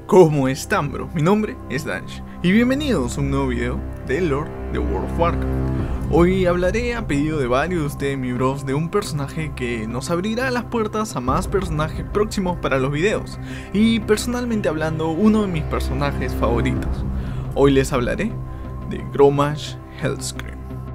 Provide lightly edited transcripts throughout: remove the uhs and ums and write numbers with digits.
¿Cómo están, bro? Mi nombre es Danch y bienvenidos a un nuevo video de lore de World of Warcraft. Hoy hablaré a pedido de varios de mis bros de un personaje que nos abrirá las puertas a más personajes próximos para los videos, y personalmente hablando, uno de mis personajes favoritos. Hoy les hablaré de Grommash Hellscream.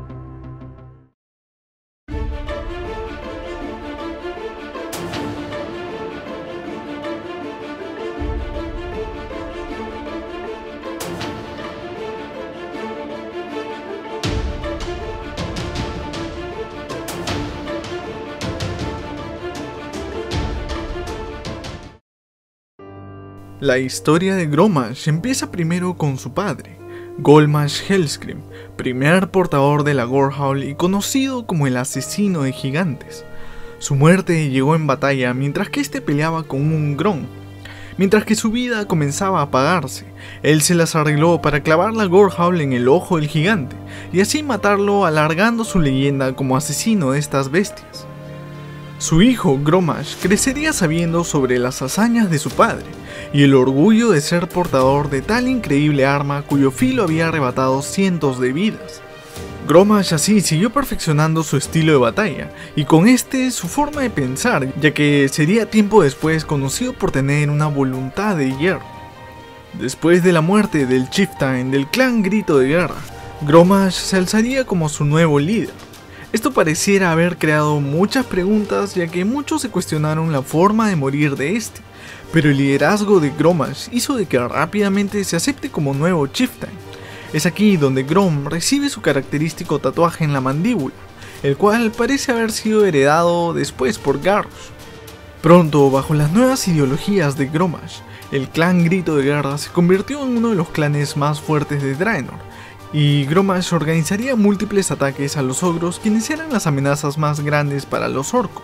La historia de Grommash empieza primero con su padre, Grommash Hellscream, primer portador de la Gorehowl y conocido como el asesino de gigantes. Su muerte llegó en batalla mientras que este peleaba con un Grom. Mientras que su vida comenzaba a apagarse, él se las arregló para clavar la Gorehowl en el ojo del gigante y así matarlo, alargando su leyenda como asesino de estas bestias. Su hijo Grommash crecería sabiendo sobre las hazañas de su padre y el orgullo de ser portador de tal increíble arma cuyo filo había arrebatado cientos de vidas. Grommash así siguió perfeccionando su estilo de batalla y con este su forma de pensar, ya que sería tiempo después conocido por tener una voluntad de hierro. Después de la muerte del Chieftain del clan Grito de Guerra, Grommash se alzaría como su nuevo líder. Esto pareciera haber creado muchas preguntas, ya que muchos se cuestionaron la forma de morir de este, pero el liderazgo de Grommash hizo de que rápidamente se acepte como nuevo Chieftain. Es aquí donde Grom recibe su característico tatuaje en la mandíbula, el cual parece haber sido heredado después por Garrosh. Pronto, bajo las nuevas ideologías de Grommash, el clan Grito de Guerra se convirtió en uno de los clanes más fuertes de Draenor, y Grommash organizaría múltiples ataques a los ogros, quienes eran las amenazas más grandes para los orcos.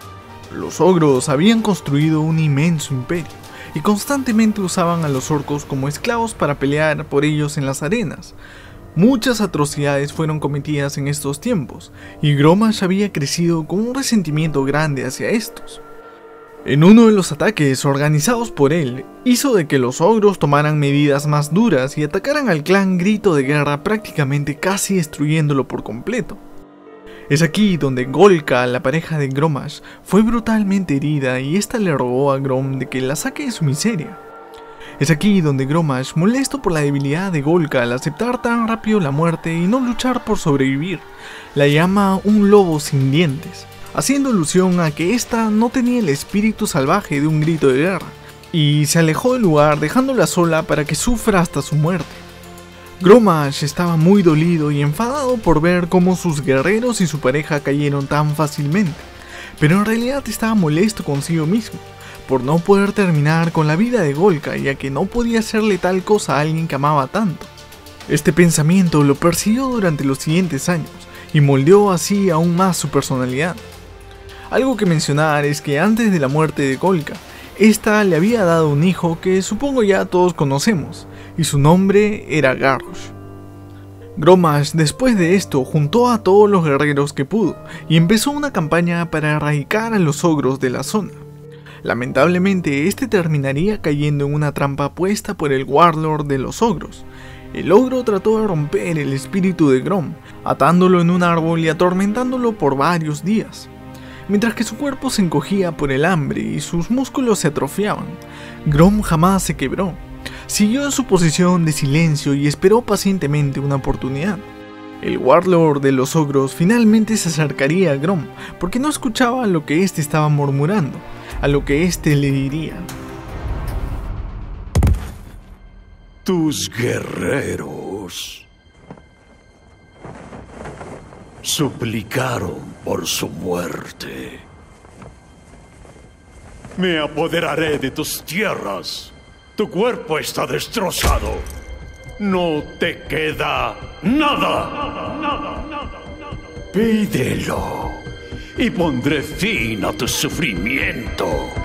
Los ogros habían construido un inmenso imperio, y constantemente usaban a los orcos como esclavos para pelear por ellos en las arenas. Muchas atrocidades fueron cometidas en estos tiempos, y Grommash había crecido con un resentimiento grande hacia estos. En uno de los ataques organizados por él, hizo de que los ogros tomaran medidas más duras y atacaran al clan Grito de Guerra, prácticamente casi destruyéndolo por completo. Es aquí donde Golka, la pareja de Grommash, fue brutalmente herida y esta le rogó a Grom de que la saque de su miseria. Es aquí donde Grommash, molesto por la debilidad de Golka al aceptar tan rápido la muerte y no luchar por sobrevivir, la llama un lobo sin dientes, haciendo alusión a que ésta no tenía el espíritu salvaje de un Grito de Guerra, y se alejó del lugar dejándola sola para que sufra hasta su muerte. Grommash estaba muy dolido y enfadado por ver cómo sus guerreros y su pareja cayeron tan fácilmente, pero en realidad estaba molesto consigo mismo, por no poder terminar con la vida de Golka, ya que no podía hacerle tal cosa a alguien que amaba tanto. Este pensamiento lo persiguió durante los siguientes años, y moldeó así aún más su personalidad. Algo que mencionar es que antes de la muerte de Golka, esta le había dado un hijo que supongo ya todos conocemos, y su nombre era Garrosh. Grommash después de esto juntó a todos los guerreros que pudo, y empezó una campaña para erradicar a los ogros de la zona. Lamentablemente este terminaría cayendo en una trampa puesta por el Warlord de los ogros. El ogro trató de romper el espíritu de Grom, atándolo en un árbol y atormentándolo por varios días. Mientras que su cuerpo se encogía por el hambre y sus músculos se atrofiaban, Grom jamás se quebró. Siguió en su posición de silencio y esperó pacientemente una oportunidad. El Warlord de los ogros finalmente se acercaría a Grom, porque no escuchaba lo que éste estaba murmurando, a lo que éste le diría: Tus guerreros suplicaron por su muerte. Me apoderaré de tus tierras. Tu cuerpo está destrozado. No te queda nada. Pídelo y pondré fin a tu sufrimiento.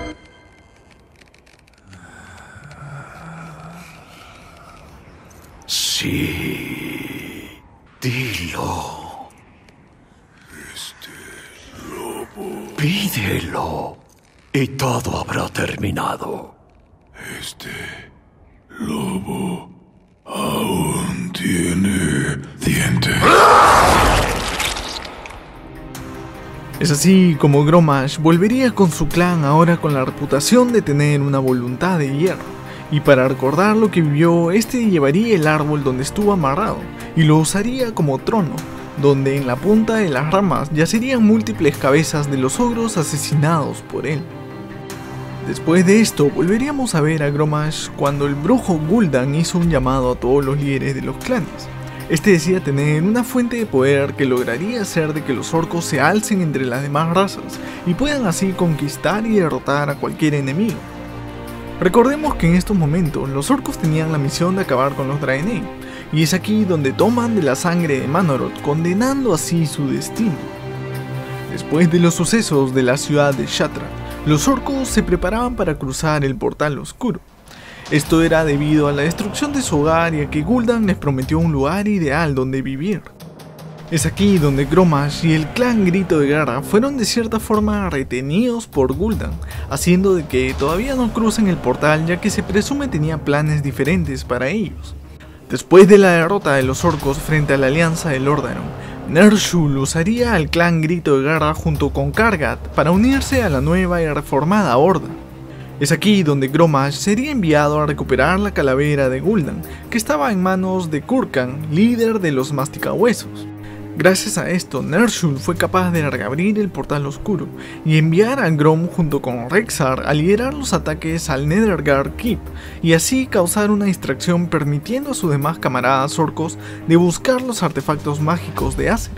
Sí, dilo. Pídelo y todo habrá terminado. Lobo aún tiene dientes. Es así como Grommash volvería con su clan ahora con la reputación de tener una voluntad de hierro. Y para recordar lo que vivió, este llevaría el árbol donde estuvo amarrado y lo usaría como trono, donde en la punta de las ramas yacerían múltiples cabezas de los ogros asesinados por él. Después de esto volveríamos a ver a Grommash cuando el brujo Gul'dan hizo un llamado a todos los líderes de los clanes. Este decía tener una fuente de poder que lograría hacer de que los orcos se alcen entre las demás razas y puedan así conquistar y derrotar a cualquier enemigo. Recordemos que en estos momentos los orcos tenían la misión de acabar con los Draenei, y es aquí donde toman de la sangre de Manoroth, condenando así su destino. Después de los sucesos de la ciudad de Shattra, los orcos se preparaban para cruzar el portal oscuro. Esto era debido a la destrucción de su hogar y a que Gul'dan les prometió un lugar ideal donde vivir. Es aquí donde Grommash y el clan Grito de Guerra fueron de cierta forma retenidos por Gul'dan, haciendo de que todavía no crucen el portal ya que se presume tenía planes diferentes para ellos. Después de la derrota de los orcos frente a la alianza de Lordaeron, Ner'zhul usaría al clan Grito de Guerra junto con Kargat para unirse a la nueva y reformada horda. Es aquí donde Grommash sería enviado a recuperar la calavera de Gul'dan, que estaba en manos de Kurkan, líder de los Masticahuesos. Gracias a esto, Ner'zhul fue capaz de reabrir el portal oscuro y enviar a Grom junto con Rexxar a liderar los ataques al Nethergarde Keep y así causar una distracción permitiendo a sus demás camaradas orcos de buscar los artefactos mágicos de Azeroth.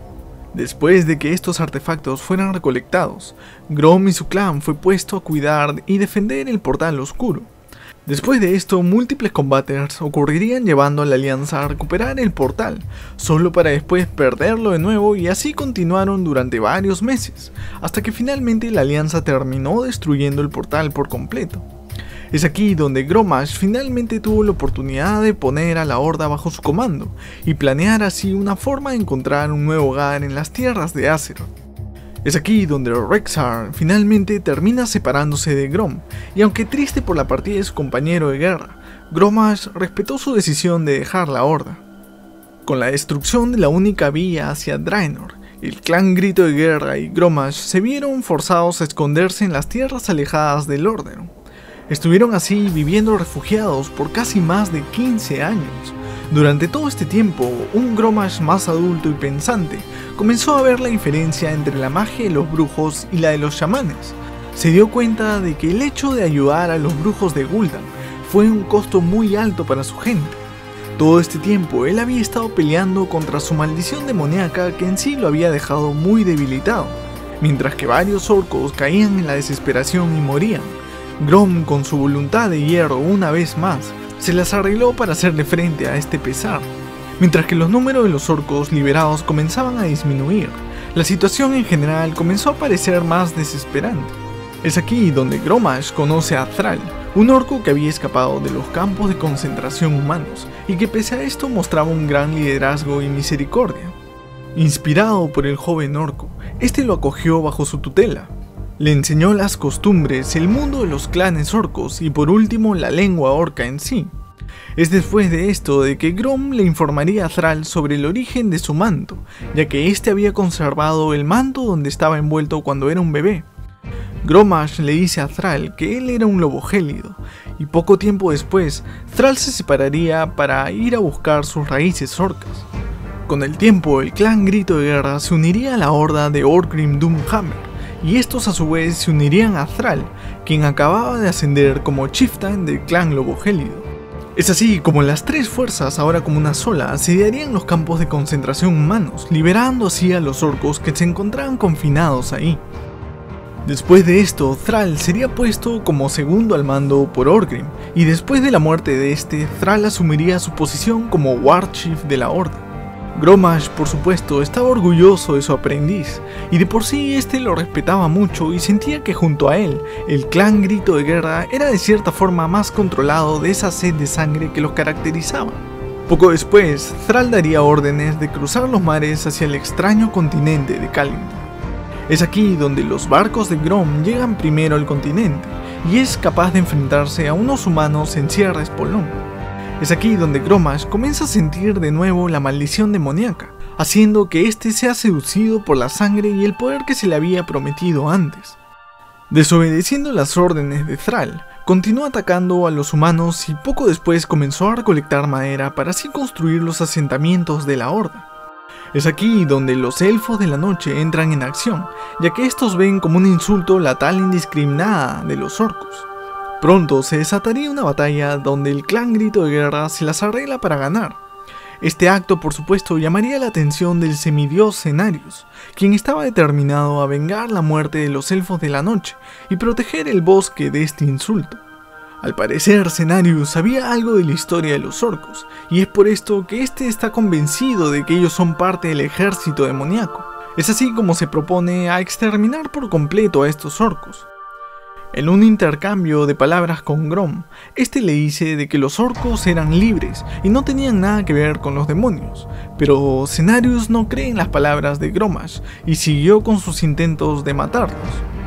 Después de que estos artefactos fueran recolectados, Grom y su clan fue puesto a cuidar y defender el portal oscuro. Después de esto, múltiples combates ocurrirían llevando a la alianza a recuperar el portal, solo para después perderlo de nuevo y así continuaron durante varios meses, hasta que finalmente la alianza terminó destruyendo el portal por completo. Es aquí donde Grommash finalmente tuvo la oportunidad de poner a la horda bajo su comando y planear así una forma de encontrar un nuevo hogar en las tierras de Azeroth. Es aquí donde Rexxar finalmente termina separándose de Grom, y aunque triste por la partida de su compañero de guerra, Grommash respetó su decisión de dejar la horda. Con la destrucción de la única vía hacia Draenor, el clan Grito de Guerra y Grommash se vieron forzados a esconderse en las tierras alejadas de Lordaeron. Estuvieron así viviendo refugiados por casi más de 15 años. Durante todo este tiempo, un Grommash más adulto y pensante comenzó a ver la diferencia entre la magia de los brujos y la de los chamanes. Se dio cuenta de que el hecho de ayudar a los brujos de Gul'dan fue un costo muy alto para su gente. Todo este tiempo él había estado peleando contra su maldición demoníaca que en sí lo había dejado muy debilitado, mientras que varios orcos caían en la desesperación y morían. Grom, con su voluntad de hierro una vez más, se las arregló para hacerle frente a este pesar. Mientras que los números de los orcos liberados comenzaban a disminuir, la situación en general comenzó a parecer más desesperante. Es aquí donde Grommash conoce a Thrall, un orco que había escapado de los campos de concentración humanos y que pese a esto mostraba un gran liderazgo y misericordia. Inspirado por el joven orco, este lo acogió bajo su tutela. Le enseñó las costumbres, el mundo de los clanes orcos y por último la lengua orca en sí. Es después de esto de que Grom le informaría a Thrall sobre el origen de su manto, ya que este había conservado el manto donde estaba envuelto cuando era un bebé. Grommash le dice a Thrall que él era un lobo gélido, y poco tiempo después, Thrall se separaría para ir a buscar sus raíces orcas. Con el tiempo, el clan Grito de Guerra se uniría a la horda de Orgrim Doomhammer, y estos a su vez se unirían a Thrall, quien acababa de ascender como chieftain del clan Lobo Gélido. Es así como las tres fuerzas, ahora como una sola, asediarían los campos de concentración humanos, liberando así a los orcos que se encontraban confinados ahí. Después de esto, Thrall sería puesto como segundo al mando por Orgrim, y después de la muerte de este, Thrall asumiría su posición como War Chief de la Horda. Grommash, por supuesto, estaba orgulloso de su aprendiz, y de por sí este lo respetaba mucho y sentía que junto a él, el clan Grito de Guerra era de cierta forma más controlado de esa sed de sangre que los caracterizaba. Poco después, Thrall daría órdenes de cruzar los mares hacia el extraño continente de Kalimdor. Es aquí donde los barcos de Grom llegan primero al continente, y es capaz de enfrentarse a unos humanos en cierre espolón. Es aquí donde Grommash comienza a sentir de nuevo la maldición demoníaca, haciendo que éste sea seducido por la sangre y el poder que se le había prometido antes. Desobedeciendo las órdenes de Thrall, continuó atacando a los humanos y poco después comenzó a recolectar madera para así construir los asentamientos de la Horda. Es aquí donde los elfos de la noche entran en acción, ya que estos ven como un insulto la tal indiscriminada de los orcos. Pronto se desataría una batalla donde el clan Grito de Guerra se las arregla para ganar. Este acto, por supuesto, llamaría la atención del semidios Cenarius, quien estaba determinado a vengar la muerte de los elfos de la noche y proteger el bosque de este insulto. Al parecer, Cenarius sabía algo de la historia de los orcos, y es por esto que este está convencido de que ellos son parte del ejército demoníaco. Es así como se propone a exterminar por completo a estos orcos. En un intercambio de palabras con Grom, este le dice de que los orcos eran libres y no tenían nada que ver con los demonios, pero Cenarius no cree en las palabras de Grommash y siguió con sus intentos de matarlos.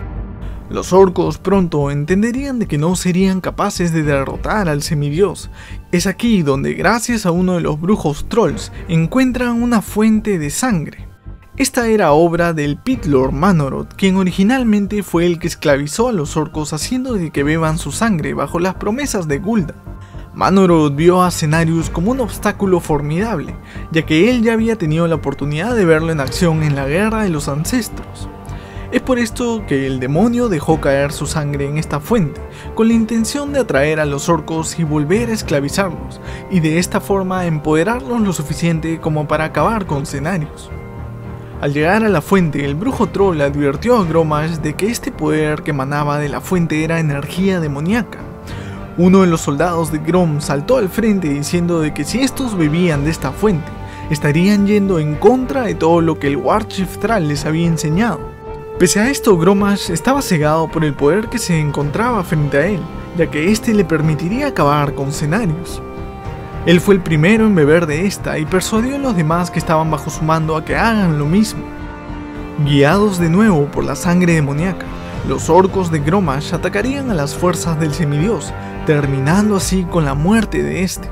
Los orcos pronto entenderían de que no serían capaces de derrotar al semidios. Es aquí donde, gracias a uno de los brujos trolls, encuentran una fuente de sangre. Esta era obra del Pit Lord Manoroth, quien originalmente fue el que esclavizó a los orcos haciendo de que beban su sangre bajo las promesas de Gul'dan. Manoroth vio a Cenarius como un obstáculo formidable, ya que él ya había tenido la oportunidad de verlo en acción en la Guerra de los Ancestros. Es por esto que el demonio dejó caer su sangre en esta fuente, con la intención de atraer a los orcos y volver a esclavizarlos, y de esta forma empoderarlos lo suficiente como para acabar con Cenarius. Al llegar a la fuente, el brujo troll advirtió a Grommash de que este poder que emanaba de la fuente era energía demoníaca. Uno de los soldados de Grom saltó al frente diciendo de que si estos bebían de esta fuente, estarían yendo en contra de todo lo que el Warchief Thrall les había enseñado. Pese a esto, Grommash estaba cegado por el poder que se encontraba frente a él, ya que este le permitiría acabar con Cenarius. Él fue el primero en beber de esta y persuadió a los demás que estaban bajo su mando a que hagan lo mismo. Guiados de nuevo por la sangre demoníaca, los orcos de Grommash atacarían a las fuerzas del semidios, terminando así con la muerte de este.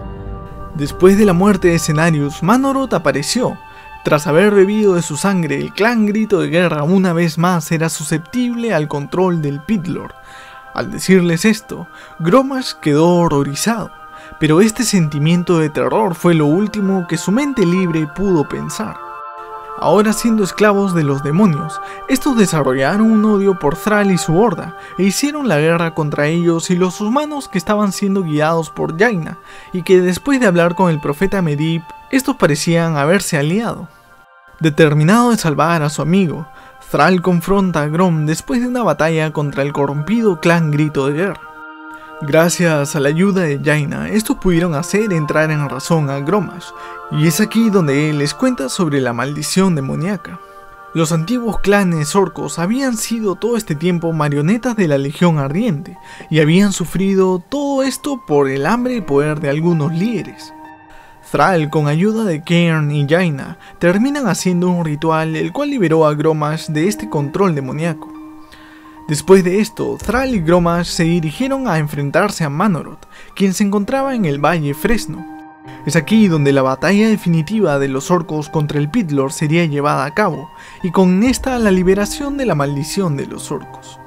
Después de la muerte de Cenarius, Manoroth apareció. Tras haber bebido de su sangre, el clan Grito de Guerra una vez más era susceptible al control del Pit Lord. Al decirles esto, Grommash quedó horrorizado. Pero este sentimiento de terror fue lo último que su mente libre pudo pensar. Ahora siendo esclavos de los demonios, estos desarrollaron un odio por Thrall y su horda, e hicieron la guerra contra ellos y los humanos que estaban siendo guiados por Jaina, y que después de hablar con el profeta Medivh, estos parecían haberse aliado. Determinado de salvar a su amigo, Thrall confronta a Grom después de una batalla contra el corrompido clan Grito de Guerra. Gracias a la ayuda de Jaina, estos pudieron hacer entrar en razón a Grommash, y es aquí donde él les cuenta sobre la maldición demoníaca. Los antiguos clanes orcos habían sido todo este tiempo marionetas de la Legión Ardiente, y habían sufrido todo esto por el hambre y poder de algunos líderes. Thrall, con ayuda de Cairn y Jaina, terminan haciendo un ritual el cual liberó a Grommash de este control demoníaco. Después de esto, Thrall y Grommash se dirigieron a enfrentarse a Manoroth, quien se encontraba en el Valle Fresno. Es aquí donde la batalla definitiva de los orcos contra el Pit Lord sería llevada a cabo, y con esta la liberación de la maldición de los orcos.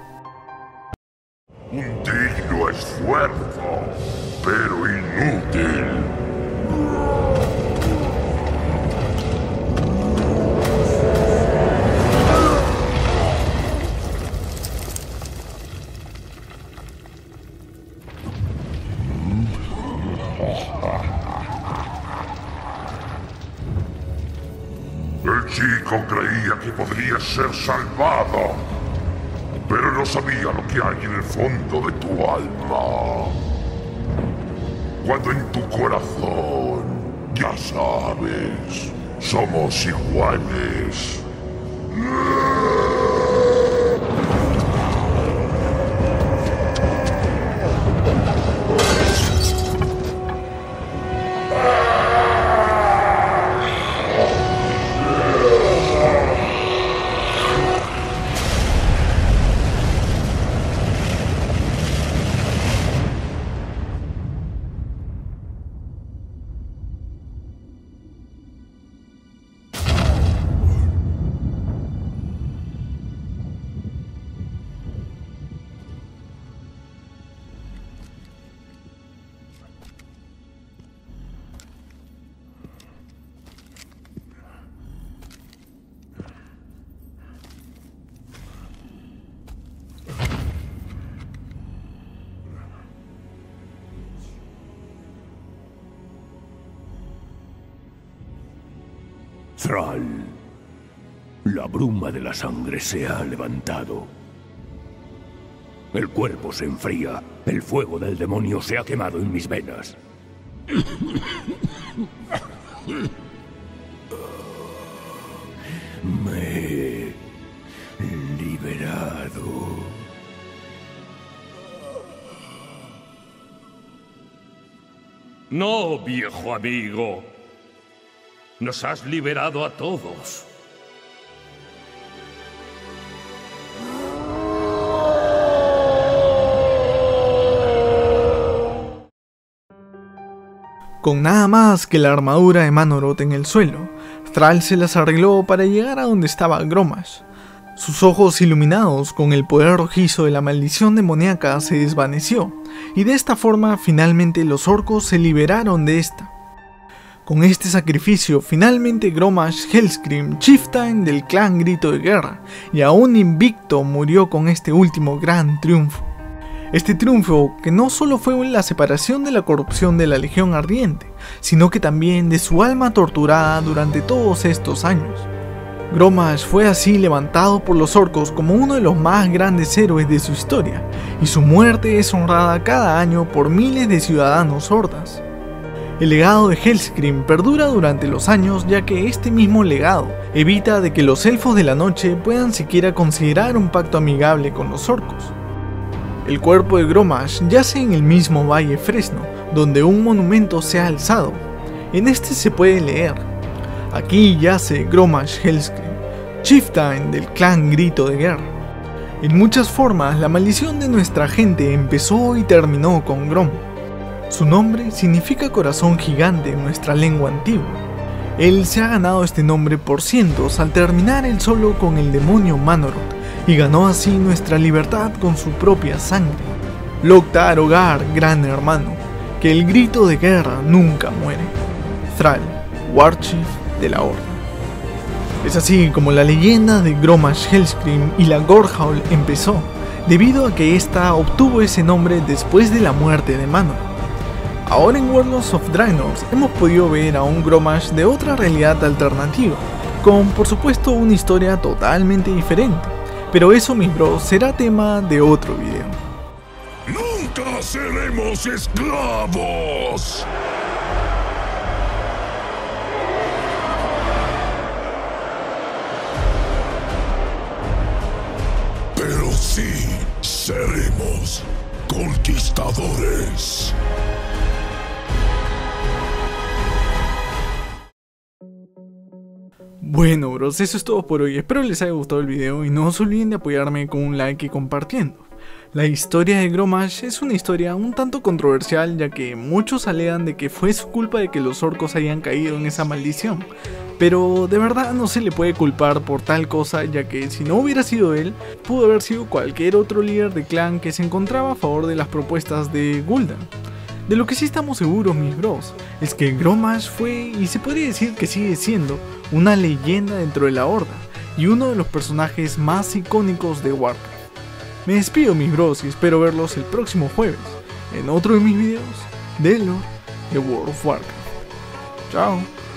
Un digno esfuerzo, pero inútil. El chico creía que podría ser salvado, pero no sabía lo que hay en el fondo de tu alma. Cuando en tu corazón, ya sabes, somos iguales. Thrall. La bruma de la sangre se ha levantado. El cuerpo se enfría. El fuego del demonio se ha quemado en mis venas. Me he liberado. No, viejo amigo. Nos has liberado a todos. Con nada más que la armadura de Manoroth en el suelo, Thrall se las arregló para llegar a donde estaba Grommash. Sus ojos iluminados con el poder rojizo de la maldición demoníaca se desvaneció, y de esta forma finalmente los orcos se liberaron de esta. Con este sacrificio finalmente Grommash Hellscream, chieftain del clan Grito de Guerra, y aún invicto, murió con este último gran triunfo. Este triunfo que no solo fue la separación de la corrupción de la Legión Ardiente, sino que también de su alma torturada durante todos estos años. Grommash fue así levantado por los orcos como uno de los más grandes héroes de su historia, y su muerte es honrada cada año por miles de ciudadanos hordas. El legado de Hellscream perdura durante los años, ya que este mismo legado evita de que los elfos de la noche puedan siquiera considerar un pacto amigable con los orcos. El cuerpo de Grommash yace en el mismo Valle Fresno, donde un monumento se ha alzado. En este se puede leer: aquí yace Grommash Hellscream, chieftain del clan Grito de Guerra. En muchas formas, la maldición de nuestra gente empezó y terminó con Grom. Su nombre significa corazón gigante en nuestra lengua antigua. Él se ha ganado este nombre por cientos al terminar él solo con el demonio Manoroth, y ganó así nuestra libertad con su propia sangre. Loktar Ogar, gran hermano, que el grito de guerra nunca muere. Thrall, Warchief de la Horda. Es así como la leyenda de Grommash Hellscream y la Gorehowl empezó, debido a que ésta obtuvo ese nombre después de la muerte de Manoroth. Ahora en Warlords of Draenor hemos podido ver a un Grommash de otra realidad alternativa, con por supuesto una historia totalmente diferente, pero eso, mis bros, será tema de otro video. ¡Nunca seremos esclavos! Pero sí seremos conquistadores. Bueno bros, eso es todo por hoy, espero les haya gustado el video y no se olviden de apoyarme con un like y compartiendo. La historia de Grommash es una historia un tanto controversial, ya que muchos alegan de que fue su culpa de que los orcos hayan caído en esa maldición, pero de verdad no se le puede culpar por tal cosa, ya que si no hubiera sido él, pudo haber sido cualquier otro líder de clan que se encontraba a favor de las propuestas de Gul'dan. De lo que sí estamos seguros, mis bros, es que Grommash fue, y se podría decir que sigue siendo, una leyenda dentro de la Horda, y uno de los personajes más icónicos de Warcraft. Me despido, mis bros, y espero verlos el próximo jueves, en otro de mis videos de lore de World of Warcraft. Chao.